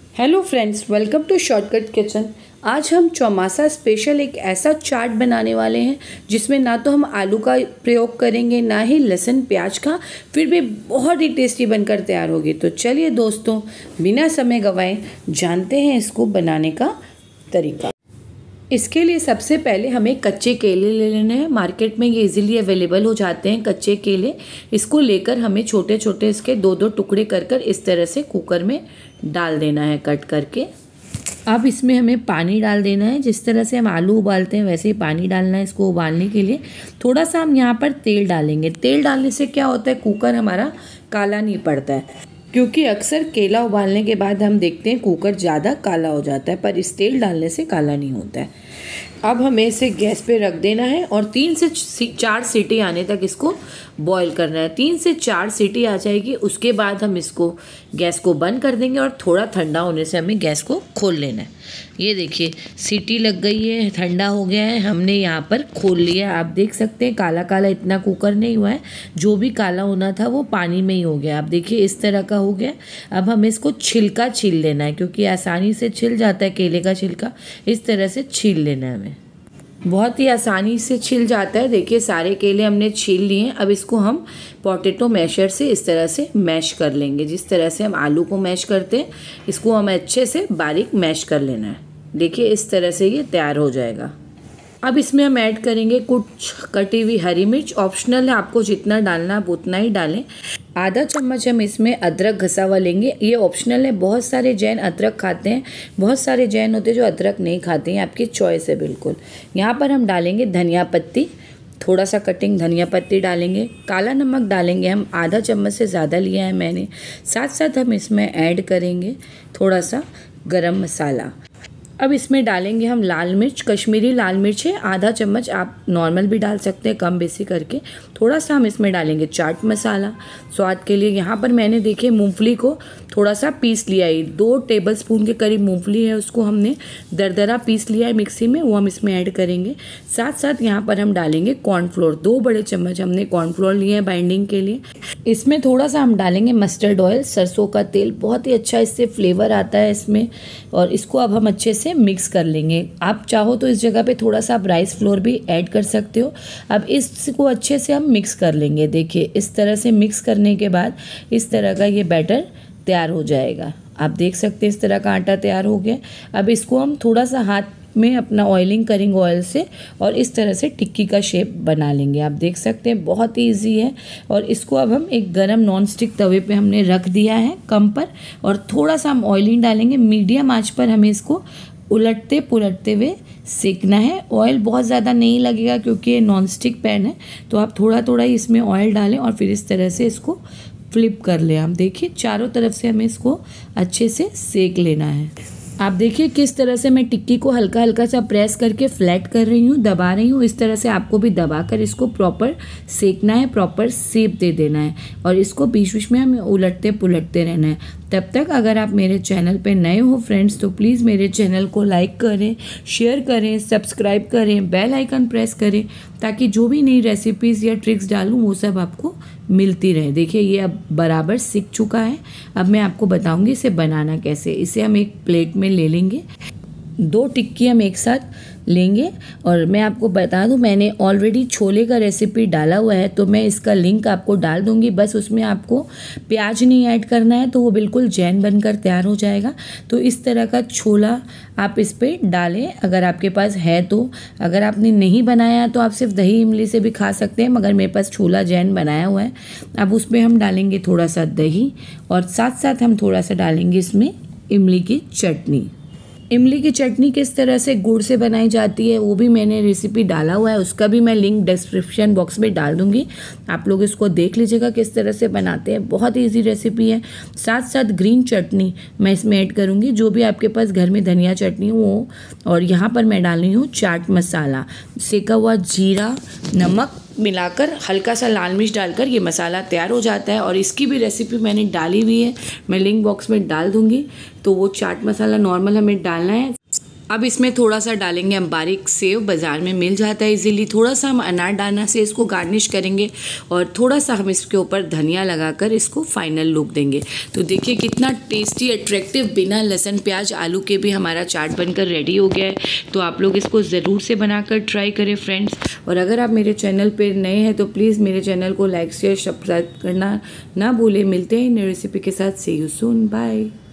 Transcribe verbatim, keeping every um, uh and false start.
Hello friends, welcome to shortcut kitchen. आज हम चौमासा special एक ऐसा चाट बनाने वाले हैं जिसमें ना तो हम आलू का प्रयोग करेंगे ना ही लहसुन प्याज का, फिर भी बहुत ही टेस्टी बनकर तैयार होगी। तो चलिए दोस्तों, बिना समय गंवाए जानते हैं इसको बनाने का तरीका। इसके लिए सबसे पहले हमें कच्चे केले ले लेने हैं। मार्केट में ये इजीली अवेलेबल हो जाते हैं कच्चे केले। इसको लेकर हमें छोटे छोटे इसके दो दो टुकड़े कर कर इस तरह से कुकर में डाल देना है कट करके। अब इसमें हमें पानी डाल देना है। जिस तरह से हम आलू उबालते हैं वैसे ही पानी डालना है इसको उबालने के लिए। थोड़ा सा हम यहाँ पर तेल डालेंगे। तेल डालने से क्या होता है, कुकर हमारा काला नहीं पड़ता है, क्योंकि अक्सर केला उबालने के बाद हम देखते हैं कुकर ज़्यादा काला हो जाता है, पर इस तेल डालने से काला नहीं होता है। अब हमें इसे गैस पे रख देना है और तीन से चार सीटी आने तक इसको बॉईल करना है। तीन से चार सीटी आ जाएगी, उसके बाद हम इसको गैस को बंद कर देंगे और थोड़ा ठंडा होने से हमें गैस को खोल लेना है। ये देखिए सीटी लग गई है, ठंडा हो गया है, हमने यहाँ पर खोल लिया। आप देख सकते हैं काला काला इतना कुकर नहीं हुआ है, जो भी काला होना था वो पानी में ही हो गया। आप देखिए इस तरह का हो गया। अब हमें इसको छिलका छील लेना है, क्योंकि आसानी से छिल जाता है केले का छिलका। इस तरह से छील लेना है हमें, बहुत ही आसानी से छिल जाता है। देखिए सारे केले हमने छील लिए हैं। अब इसको हम पोटैटो मैशर से इस तरह से मैश कर लेंगे। जिस तरह से हम आलू को मैश करते हैं इसको हमें अच्छे से बारीक मैश कर लेना है। देखिए इस तरह से ये तैयार हो जाएगा। अब इसमें हम ऐड करेंगे कुछ कटी हुई हरी मिर्च। ऑप्शनल है, आपको जितना डालना आप उतना ही डालें। आधा चम्मच हम इसमें अदरक घसा हुआ लेंगे। ये ऑप्शनल है, बहुत सारे जैन अदरक खाते हैं, बहुत सारे जैन होते हैं जो अदरक नहीं खाते हैं, आपकी चॉइस है बिल्कुल। यहाँ पर हम डालेंगे धनिया पत्ती, थोड़ा सा कटिंग धनिया पत्ती डालेंगे। काला नमक डालेंगे हम, आधा चम्मच से ज़्यादा लिया है मैंने। साथ साथ हम इसमें ऐड करेंगे थोड़ा सा गरम मसाला। अब इसमें डालेंगे हम लाल मिर्च, कश्मीरी लाल मिर्च है आधा चम्मच, आप नॉर्मल भी डाल सकते हैं कम बेसी करके। थोड़ा सा हम इसमें डालेंगे चाट मसाला स्वाद के लिए। यहाँ पर मैंने देखिए मूंगफली को थोड़ा सा पीस लिया है, दो टेबलस्पून के करीब मूंगफली है, उसको हमने दरदरा पीस लिया है मिक्सी में, वो हम इसमें ऐड करेंगे। साथ साथ यहाँ पर हम डालेंगे कॉर्नफ्लोर, दो बड़े चम्मच हमने कॉर्नफ्लोर लिए हैं बाइंडिंग के लिए। इसमें थोड़ा सा हम डालेंगे मस्टर्ड ऑयल, सरसों का तेल, बहुत ही अच्छा इससे फ्लेवर आता है इसमें। और इसको अब हम अच्छे से मिक्स कर लेंगे। आप चाहो तो इस जगह पे थोड़ा सा आप राइस फ्लोर भी ऐड कर सकते हो। अब इसको अच्छे से हम मिक्स कर लेंगे। देखिए इस तरह से मिक्स करने के बाद इस तरह का ये बैटर तैयार हो जाएगा। आप देख सकते हैं इस तरह का आटा तैयार हो गया। अब इसको हम थोड़ा सा हाथ में अपना ऑयलिंग करेंगे ऑयल से और इस तरह से टिक्की का शेप बना लेंगे। आप देख सकते हैं बहुत ही ईजी है। और इसको अब हम एक गरम नॉन स्टिक तवे पे हमने रख दिया है कम पर, और थोड़ा सा हम ऑयलिंग डालेंगे। मीडियम आंच पर हमें इसको उलटते पुलटते हुए सेकना है। ऑयल बहुत ज़्यादा नहीं लगेगा क्योंकि ये नॉन स्टिक पैन है, तो आप थोड़ा थोड़ा ही इसमें ऑयल डालें और फिर इस तरह से इसको फ्लिप कर लें। आप देखिए चारों तरफ से हमें इसको अच्छे से सेक लेना है। आप देखिए किस तरह से मैं टिक्की को हल्का हल्का सा प्रेस करके फ्लैट कर रही हूँ, दबा रही हूँ। इस तरह से आपको भी दबाकर इसको प्रॉपर सेकना है, प्रॉपर शेप दे देना है और इसको बीच बीच में हमें उलटते पुलटते रहना है। तब तक अगर आप मेरे चैनल पे नए हो फ्रेंड्स तो प्लीज़ मेरे चैनल को लाइक करें, शेयर करें, सब्सक्राइब करें, बेल आइकन प्रेस करें, ताकि जो भी नई रेसिपीज़ या ट्रिक्स डालूँ वो सब आपको मिलती रहे। देखिए ये अब बराबर सीख चुका है। अब मैं आपको बताऊंगी इसे बनाना कैसे। इसे हम एक प्लेट में ले लेंगे, दो टिक्की हम एक साथ लेंगे। और मैं आपको बता दूं मैंने ऑलरेडी छोले का रेसिपी डाला हुआ है, तो मैं इसका लिंक आपको डाल दूंगी। बस उसमें आपको प्याज नहीं ऐड करना है, तो वो बिल्कुल जैन बनकर तैयार हो जाएगा। तो इस तरह का छोला आप इस पर डालें अगर आपके पास है तो। अगर आपने नहीं बनाया तो आप सिर्फ दही इमली से भी खा सकते हैं, मगर मेरे पास छोला जैन बनाया हुआ है। अब उसमें हम डालेंगे थोड़ा सा दही और साथ साथ हम थोड़ा सा डालेंगे इसमें इमली की चटनी। इमली की चटनी किस तरह से गुड़ से बनाई जाती है वो भी मैंने रेसिपी डाला हुआ है, उसका भी मैं लिंक डिस्क्रिप्शन बॉक्स में डाल दूंगी। आप लोग इसको देख लीजिएगा किस तरह से बनाते हैं, बहुत इजी रेसिपी है। साथ साथ ग्रीन चटनी मैं इसमें ऐड करूंगी, जो भी आपके पास घर में धनिया चटनी हो। और यहाँ पर मैं डाल रही हूँ चाट मसाला, सेका हुआ जीरा, नमक मिलाकर हल्का सा लाल मिर्च डालकर ये मसाला तैयार हो जाता है। और इसकी भी रेसिपी मैंने डाली हुई है, मैं लिंक बॉक्स में डाल दूंगी। तो वो चाट मसाला नॉर्मल हमें डालना है। अब इसमें थोड़ा सा डालेंगे हम बारीक सेव, बाज़ार में मिल जाता है इजीली। थोड़ा सा हम अनार दाना से इसको गार्निश करेंगे और थोड़ा सा हम इसके ऊपर धनिया लगाकर इसको फाइनल लुक देंगे। तो देखिए कितना टेस्टी अट्रैक्टिव बिना लहसुन प्याज आलू के भी हमारा चाट बनकर रेडी हो गया है। तो आप लोग इसको ज़रूर से बनाकर ट्राई करें फ्रेंड्स। और अगर आप मेरे चैनल पर नए हैं तो प्लीज़ मेरे चैनल को लाइक शेयर सब्सक्राइब करना ना भूलें। मिलते हैं नई रेसिपी के साथ। See you soon, bye.